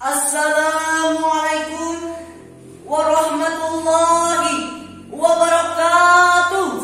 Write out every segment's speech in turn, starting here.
Assalamualaikum warahmatullahi wabarakatuh.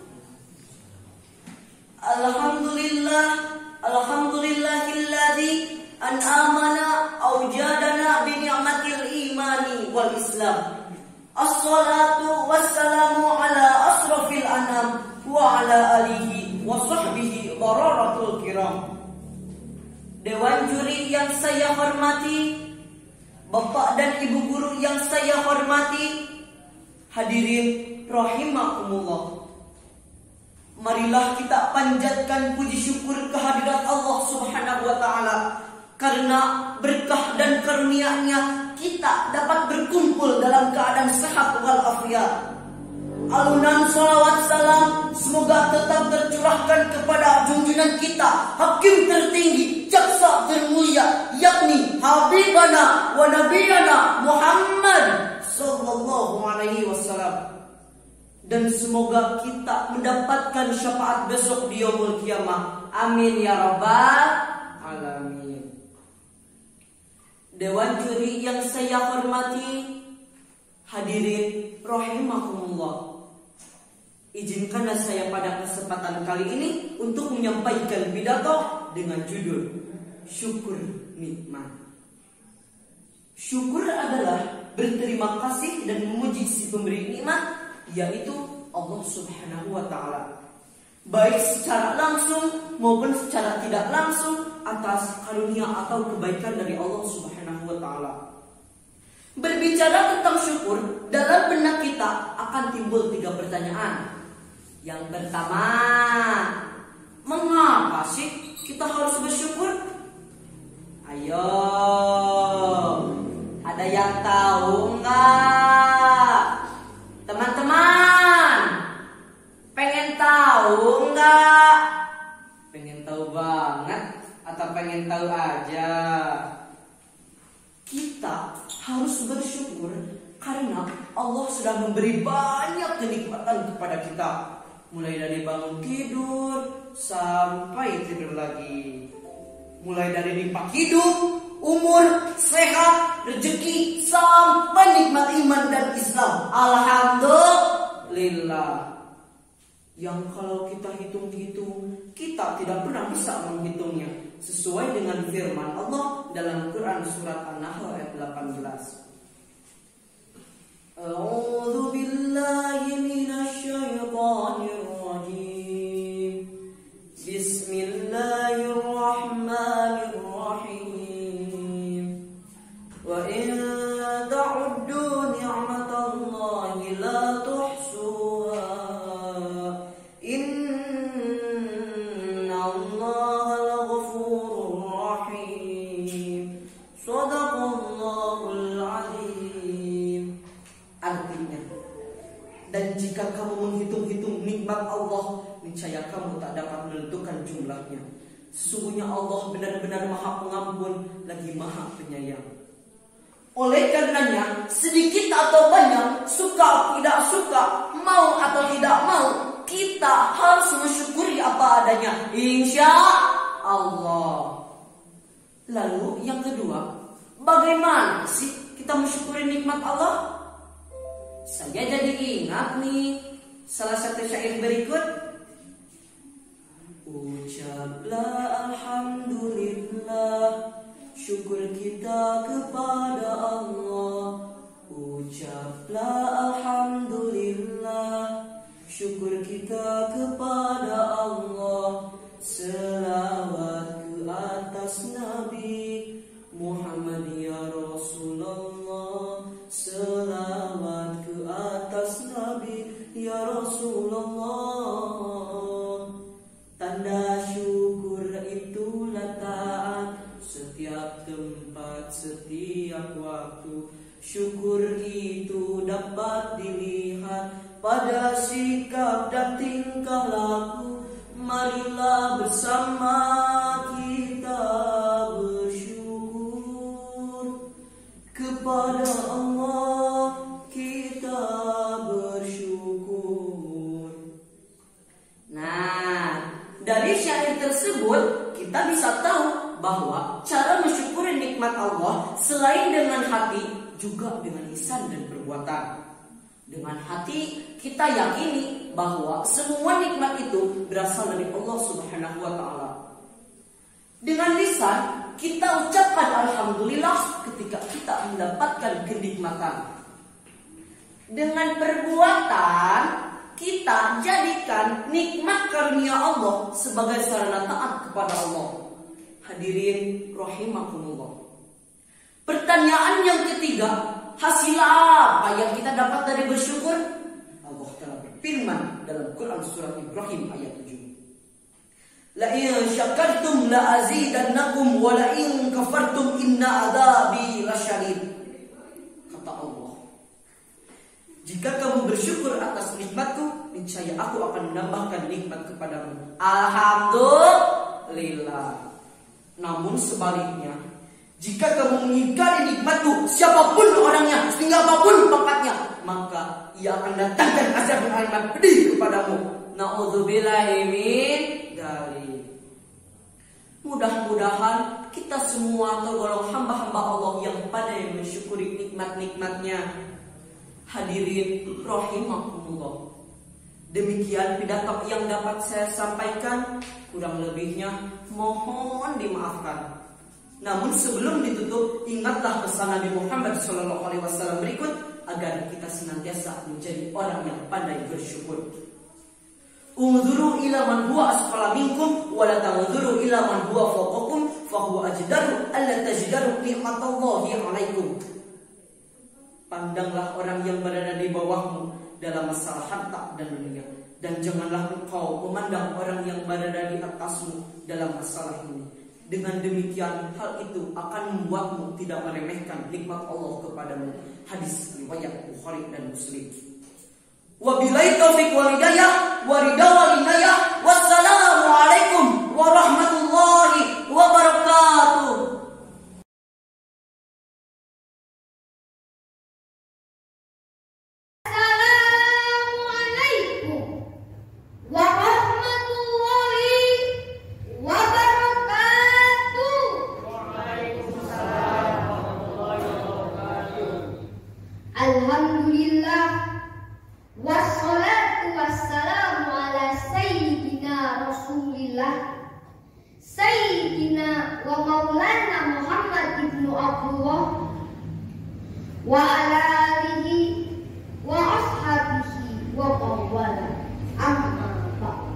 Alhamdulillahilladzi an'amana aujadana bi ni'matil imani wal islam. Assalatu wassalamu ala asrafil anam wa ala alihi wa sahbihi bararatul kiram. Dewan juri yang saya hormati, Bapak dan Ibu guru yang saya hormati, hadirin rahimakumullah. Marilah kita panjatkan puji syukur kehadirat Allah Subhanahu wa taala, karena berkah dan karunia-Nya kita dapat berkumpul dalam keadaan sehat walafiat. Alunan salawat salam semoga tetap tercurahkan kepada junjungan kita, hakim tertinggi, jaksa termulia, yakni Habibana wa Nabiyana Muhammad sallallahu alaihi wasallam. Dan semoga kita mendapatkan syafaat besok di yaumul qiyamah. Amin ya rabbal alamin. Dewan juri yang saya hormati, hadirin rahimakumullah. Izinkanlah saya pada kesempatan kali ini untuk menyampaikan pidato dengan judul Syukur Nikmat. Syukur adalah berterima kasih dan memuji si pemberi nikmat, yaitu Allah Subhanahu wa taala, baik secara langsung maupun secara tidak langsung atas karunia atau kebaikan dari Allah Subhanahu wa taala. Berbicara tentang syukur, dalam benak kita akan timbul 3 pertanyaan. Yang pertama, mengapa sih kita harus bersyukur? Ayo, ada yang tahu nggak? Teman-teman, pengen tahu nggak? Pengen tahu banget atau pengen tahu aja? Kita harus bersyukur karena Allah sudah memberi banyak kenikmatan kepada kita. Mulai dari bangun tidur sampai tidur lagi. Mulai dari limpah hidup, umur, sehat, rezeki, sampai nikmat iman dan Islam. Alhamdulillah. Yang kalau kita hitung-hitung, kita tidak pernah bisa menghitungnya. Sesuai dengan firman Allah dalam Quran surat An-Nahl ayat 18. A'udzu billahi minasy syaithanir rajim. Bismillahirrahmanirrahim. Wa in ta'uddu ni'matallahi la tuhsuha. Innallaha laghafurur rahim. Shadaqallahul azim. Artinya, dan jika kamu menghitung-hitung nikmat Allah, niscaya kamu tak dapat menentukan jumlahnya. Sesungguhnya Allah benar-benar Maha Pengampun lagi Maha Penyayang. Oleh karenanya, sedikit atau banyak, suka tidak suka, mau atau tidak mau, kita harus mensyukuri apa adanya, insya Allah. Lalu yang kedua, bagaimana sih kita mensyukuri nikmat Allah? Saya jadi ingat nih salah satu syair berikut. Ucaplah alhamdulillah, syukur kita kepada Allah. Ucaplah alhamdulillah, syukur kita kepada Allah. Selawat ke atas Nabi Muhammad ya Rasulullah. Selawat ke atas Nabi ya Rasulullah. Tanda syukur itulah taat setiap tempat, setiap waktu. Syukur itu dapat dilihat pada sikap dan tingkah laku. Marilah bersama kita bersyukur kepada Allah. Kita bersyukur. Nah, dari syair tersebut kita bisa tahu bahwa cara mensyukuri nikmat Allah Allah selain dengan hati, juga dengan lisan dan perbuatan. Dengan hati kita yakini bahwa semua nikmat itu berasal dari Allah Subhanahu wa taala. Dengan lisan kita ucapkan alhamdulillah ketika kita mendapatkan kenikmatan. Dengan perbuatan kita jadikan nikmat karunia Allah sebagai sarana taat kepada Allah. Hadirin rahimakumullah. Pertanyaan yang ketiga, hasil apa yang kita dapat dari bersyukur? Allah telah berfirman dalam Quran surat Ibrahim ayat 7. La in syakartum la azidannakum wa la in kafartum inna adzabi lasyadid. Kata Allah, jika kamu bersyukur atas nikmatku, niscaya aku akan menambahkan nikmat kepadamu. Alhamdulillah. Namun sebaliknya, jika kamu mengingkari nikmatku, siapapun orangnya, sehingga apapun pangkatnya, maka ia akan datangkan azab yang amat pedih kepadamu. Na'udzubillahi min dzalik. Mudah-mudahan kita semua tergolong hamba-hamba Allah yang pandai mensyukuri nikmat-nikmatnya. Hadirin rahimakumullah. Demikian pidato yang dapat saya sampaikan, kurang lebihnya mohon dimaafkan. Namun sebelum ditutup, ingatlah pesan Nabi Muhammad SAW berikut agar kita senantiasa menjadi orang yang pandai bersyukur. Unzuru ila man huwa asfala minkum wa la tanzuru ila man huwa fawqakum fa huwa ajdaru alla tajdaru ni'matallahi 'alaikum. Pandanglah orang yang berada di bawahmu dalam masalah harta dan dunia, dan janganlah engkau memandang orang yang berada di atasmu dalam masalah ini. Dengan demikian, hal itu akan membuatmu tidak meremehkan nikmat Allah kepadamu. Hadis riwayat Bukhari dan Muslim. Wabillahi taufiq wal hidayah wa ridha wal inayah. Wassalamu alaikum warahmatullahi wabarakatuh. Alhamdulillah, wassalatu wassalamu ala sayyidina Rasulillah, sayyidina wa maulana Muhammad ibnu Abdullah, wa ala alihi wa ashabihi wa mawala. Amma ba'd.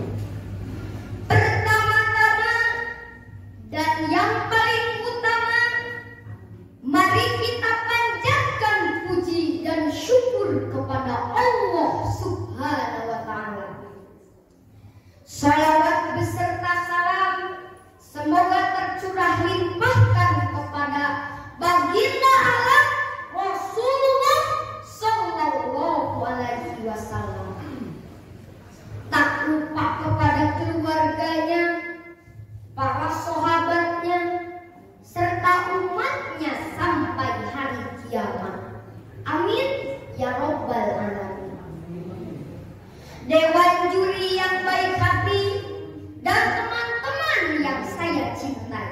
Pertama-tama dan yang paling utama, mari kita panjatkan puji dan syukur kepada Allah Subhanahu wa ta'ala. Salawat beserta salam semoga tercurah limpahkan kepada baginda alam Rasulullah sallallahu alaihi wasallam. Tak lupa kepada keluarganya, para sahabatnya, serta umatnya sampai hari kiamat. Amin ya rabbal alamin. Dewan juri yang baik hati dan teman-teman yang saya cintai,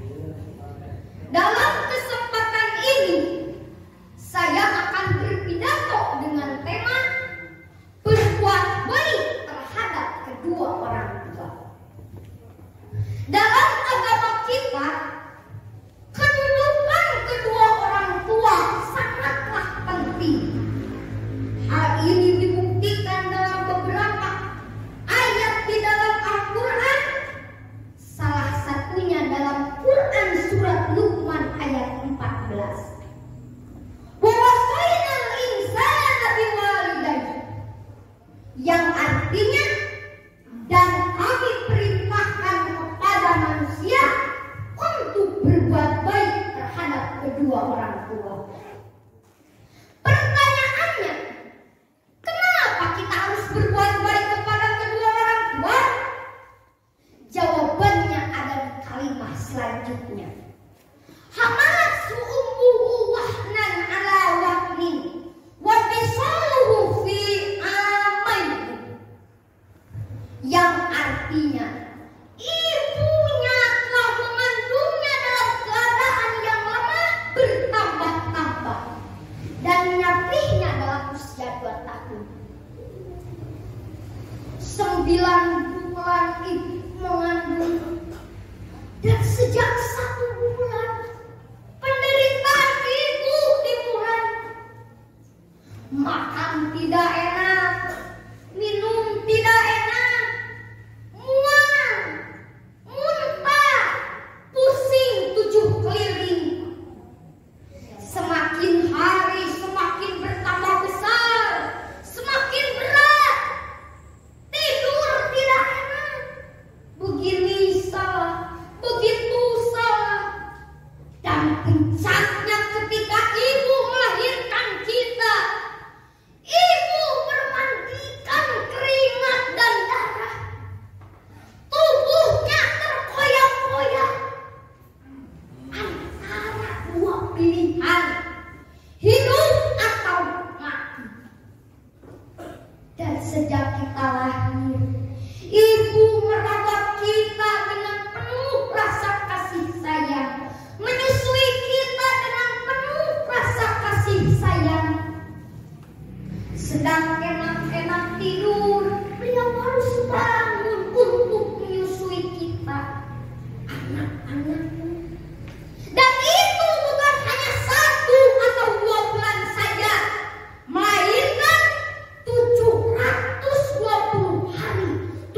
dalam kesempatan ini saya akan berpidato dengan tema berbuat baik terhadap kedua orang tua. Dalam agama kita, kedudukan kedua orang tua sangatlah penting. Hal ini dibuktikan dalam beberapa ayat di dalam Al-Quran. Salah satunya dalam Quran surat Luqman ayat 14. Wa wasainal insana biwalidayhi, yang artinya dan kami perintahkan kepada manusia untuk berbuat baik terhadap kedua orang tua. Pertanyaannya, kenapa kita harus berbuat baik kepada kedua orang tua? Jawabannya ada di kalimat selanjutnya. Hamalatu ummuhu wahnan ala wahnin wa fisaluhu fi amain, yang artinya ibunya telah mengandungnya dalam keadaan yang lemah 9 bulan ibu mengandung, dan sejak 1 bulan penderitaan ibu dimulai. Makan tidak enak, minum tidak enak, mual, muntah, pusing 7 keliling. Semakin hari semakin bertambah besar, semakin berat. Tidur tidak enak. Begini salah, begitu salah. Dan puncaknya ketika ibu melahirkan kita, ibu bermandikan keringat dan darah. Tubuhnya terkoyak-koyak antara 2 pilihan, hidup atau mati. Dan sejak kita lahir, ibu merawat kita dengan penuh rasa kasih sayang, menyusui kita dengan penuh rasa kasih sayang. Sedang enak-enak tidur, beliau harus bangun untuk menyusui kita, anak-anaknya. Dan itu bukan hanya 1 atau 2 bulan saja, melainkan 720 hari,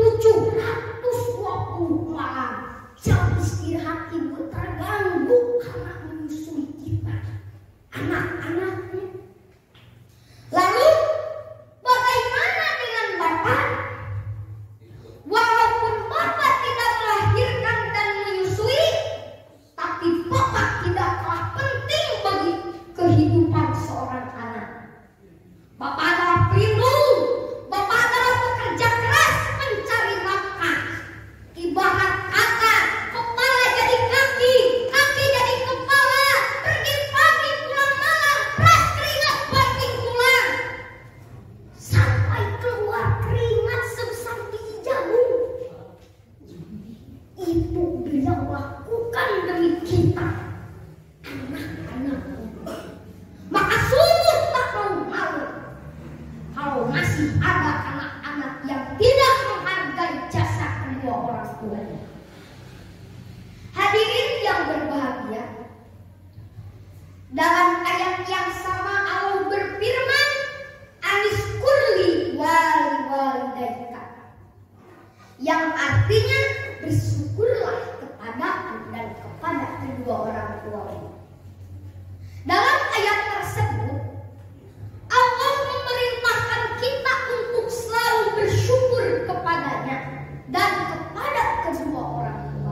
720 malam. Jam istirahat ibu terganggu karena menyusui kita, anak-anaknya. Lalu bagaimana dengan Bapak? Walaupun Bapak tidak melahirkan dan menyusui, tapi Bapak tidak kalah penting bagi kehidupan seorang anak. Bapak adalah pelindung, Bapak adalah pekerja keras mencari nafkah. Ibarat kata, kepala jadi kaki, kaki jadi kepala, pergi pagi pulang malam, peras keringat banting tulang, sampai keluar keringat sebesar biji jagung. Itu beliau lakukan demi kita, anak-anaknya. Maka sungguh tak malu kalau masih ada anak-anak yang tidak menghargai jasa kedua orang tuanya. Hadirin yang berbahagia, dalam ayat yang sama Allah berfirman, Anishkurli walidaika, yang artinya bersyukurlah kepadaku dan kepada kedua orang tuamu. Dalam ayat tersebut Allah memerintahkan kita untuk selalu bersyukur kepadanya dan kepada kedua orang tua.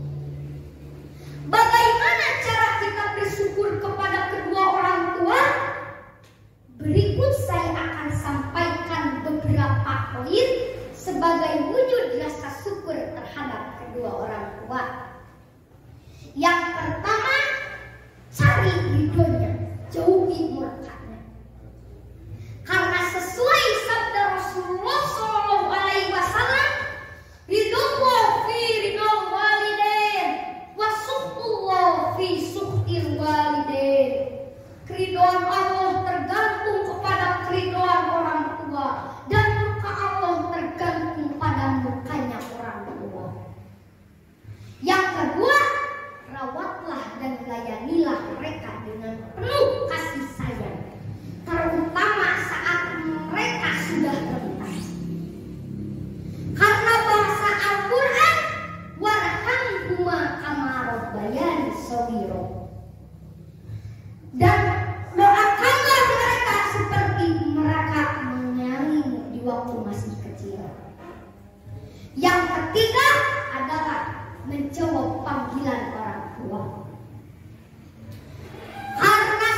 Bagaimana cara kita bersyukur kepada kedua orang tua? Berikut saya akan sampaikan beberapa poin sebagai wujud rasa syukur terhadap kedua orang tua. Yang pertama, cari ridhonya, jauhi murkanya. Karena sesuai sabda Rasulullah SAW, ridho fi ridho walidain, wa sukhullah fi sukhil walidain. Keridhaan Allah tergantung kepada keridhaan orang tua, dan murka Allah tergantung pada murkanya orang tua. Yang kedua, rawatlah dan layanilah mereka dengan penuh kasih sayang, terutama saat mereka sudah renta. Karena bahasa Al-Quran, warhamhuma kama rabbayani shaghira, dan doakanlah mereka seperti mereka menyayangimu di waktu masih kecil. Yang ketiga adalah menjawab panggilan orang tua. Karena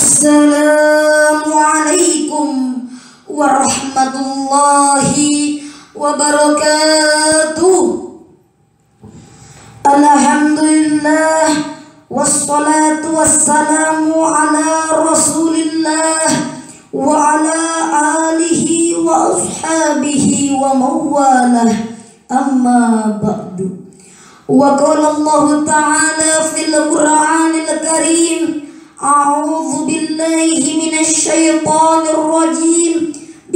Assalamualaikum warahmatullahi wabarakatuh. Alhamdulillah wassalatu wassalamu ala Rasulillah wa ala alihi wa ashabihi wa mawalah. Amma ba'du. Wa qala Allah ta'ala fil Qur'anil Karim, a'udzu billahi minasy syaithanir rajim.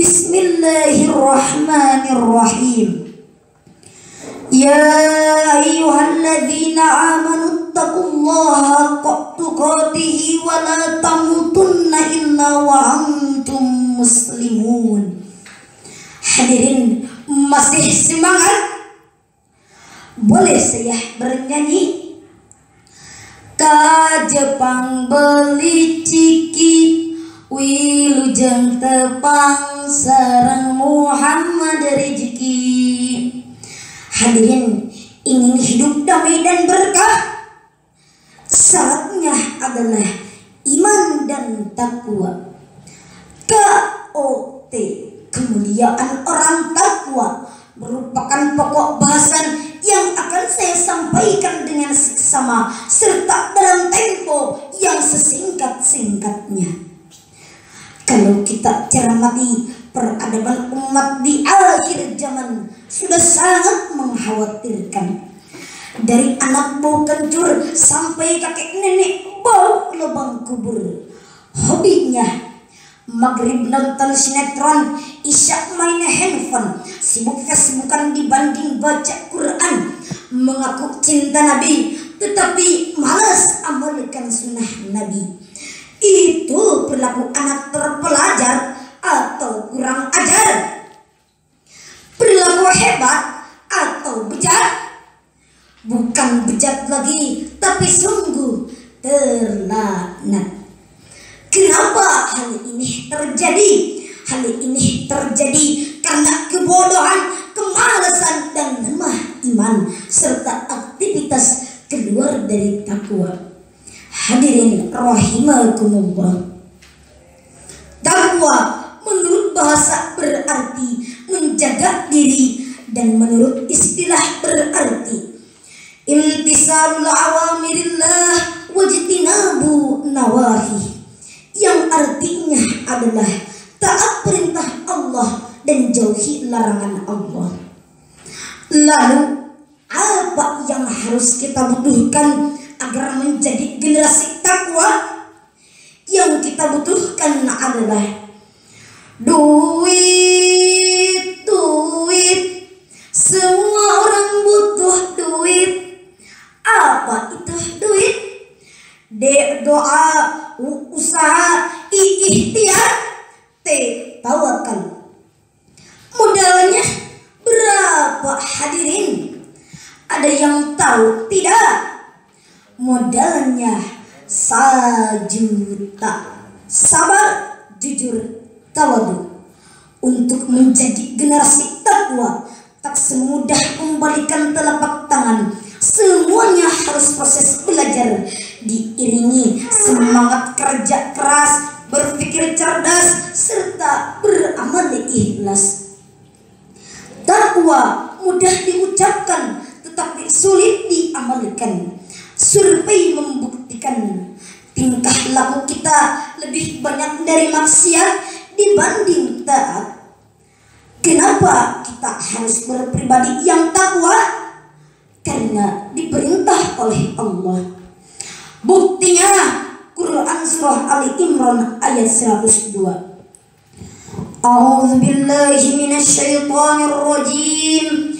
Bismillahirrahmanirrahim. Ya ayyuhalladzina amanu taqullaha haqqa tuqatih wa la tamutunna illa wa antum muslimun. Hadirin, masih semangat? Boleh saya bernyanyi? Ka Jepang beli ciki, wilujeng tepang sareng Muhammad rezeki. Hadirin, ingin hidup damai dan berkah? Syaratnya adalah iman dan takwa. KOT, kemuliaan orang takwa, merupakan pokok bahasan yang akan saya sampaikan dengan seksama serta dalam tempo yang sesingkat-singkatnya. Kalau kita cermati peradaban umat di akhir zaman, sudah sangat mengkhawatirkan. Dari anak bau kencur sampai kakek nenek bau lubang kubur. Hobinya maghrib nonton sinetron, isya main handphone, sibuk Facebookan dibanding baca Quran. Mengaku cinta Nabi tetapi malas amalkan sunnah Nabi. Itu perilaku anak terpelajar atau kurang ajar? Perilaku hebat atau bejat? Bukan bejat lagi, tapi sungguh terlaknat. Kenapa hal ini terjadi? Hal ini terjadi karena kebodohan, kemalasan, dan lemah iman serta aktivitas keluar dari takwa. Hadirin rahimakumullah. Takwa menurut bahasa berarti menjaga diri, dan menurut istilah berarti imtisalul awamirillah wajtinabu nawahi, yang artinya adalah taat perintah Allah dan jauhi larangan Allah. Lalu apa yang harus kita butuhkan agar menjadi generasi takwa? Yang kita butuhkan adalah duit. Semua orang butuh duit. Apa itu duit? Doa, usaha, ikhtiar, tawakal. Modalnya berapa hadirin? Ada yang tahu tidak? Modalnya 1 juta. Sabar, jujur, tawadu. Untuk menjadi generasi takwa, tak semudah membalikan telapak tangan. Semuanya harus proses belajar, diiringi semangat kerja keras, berpikir cerdas, serta beramal ikhlas. Takwa mudah diucapkan tetapi sulit diamalkan. Survei membuktikan tingkah laku kita lebih banyak dari maksiat dibanding taat. Kenapa kita harus berpribadi yang takwa? Karena diperintah oleh Allah. Buktinya Quran surah Ali Imran ayat 102. A'udzu billahi minasy syaithanir rajim.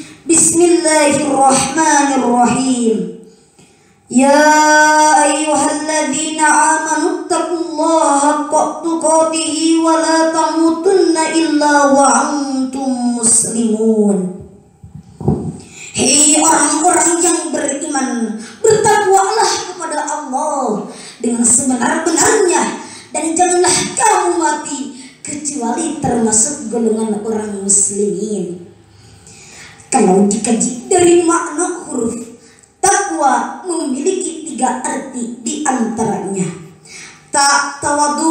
Bismillahirrahmanirrahim. Ya ayyuhalladzina amanu taqullaha haqqa tuqatih wa la tamutunna illa wa antum muslimun. Hei orang-orang yang beriman, bertakwalah kepada Allah dengan sebenar-benarnya, dan janganlah kamu mati kecuali termasuk golongan orang muslimin. Kalau dikaji dari makna huruf, takwa memiliki 3 arti di antaranya. Tak tawadu,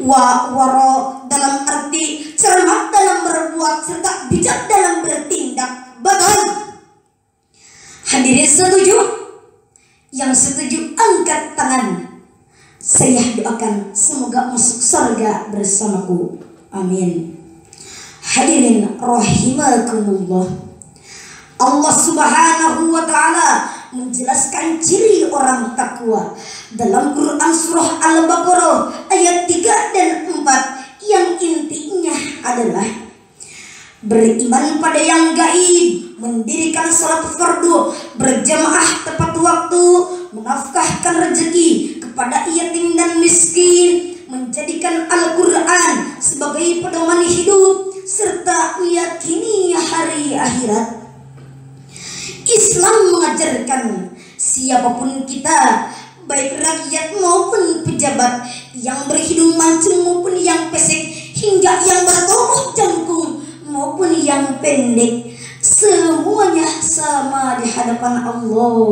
Waro dalam arti cermat dalam berbuat serta bijak dalam bertindak. Betul. Hadirin setuju? Yang setuju angkat tangan. Saya doakan semoga masuk surga bersamaku. Amin. Hadirin rahimakumullah. Allah Subhanahu wa ta'ala menjelaskan ciri orang takwa dalam Quran surah Al-Baqarah ayat 3 dan 4 yang intinya adalah beriman pada yang gaib, mendirikan salat fardu berjamaah tepat waktu, menafkahkan rezeki kepada yatim dan miskin, menjadikan Al-Quran sebagai pedoman hidup, serta meyakini hari akhirat. Islam mengajarkan siapapun kita, baik rakyat maupun pejabat, yang berhidung mancung maupun yang pesek, hingga yang bertubuh jangkung maupun yang pendek, semuanya sama di hadapan Allah.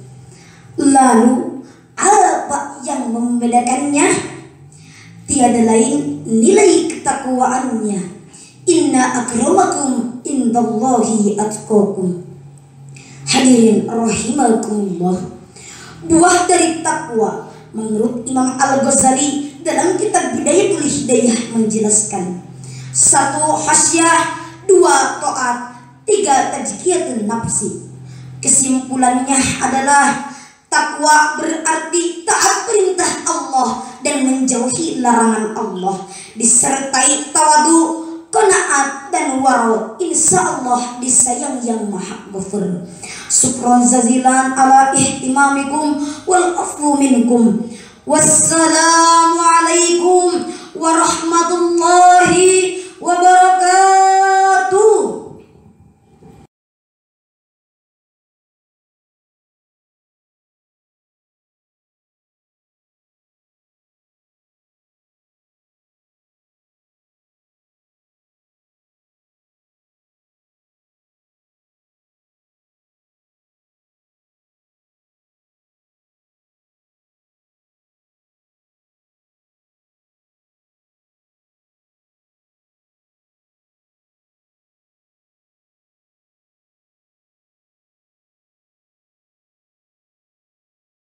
Lalu apa yang membedakannya? Tiada lain nilai ketakwaannya. Inna akramakum indallahi atqakum. Hadirin rahimakumullah. Buah dari takwa menurut Imam Al-Ghazali dalam kitab Bidayatul Hidayah menjelaskan: 1. Khasyah, 2. Taat, 3. Tazkiyatun nafsi. Kesimpulannya adalah takwa berarti taat perintah Allah dan menjauhi larangan Allah, disertai tawadu, qanaat dan waro. Insya Allah disayang yang maha ghafur. Syukran jazilan ala ihtimamikum wal afu minkum. Wassalamu alaikum warahmatullahi